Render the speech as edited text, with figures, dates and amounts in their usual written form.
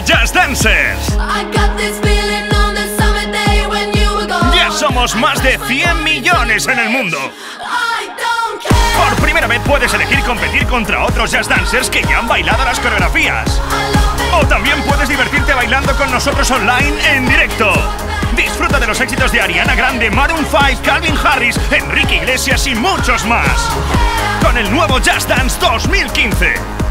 Just Dancers. Ya somos más de 100 millones en el mundo. Por primera vez puedes elegir competir contra otros Just Dancers que ya han bailado las coreografías. O también puedes divertirte bailando con nosotros online en directo. Disfruta de los éxitos de Ariana Grande, Maroon 5, Calvin Harris, Enrique Iglesias y muchos más. Con el nuevo Just Dance 2015.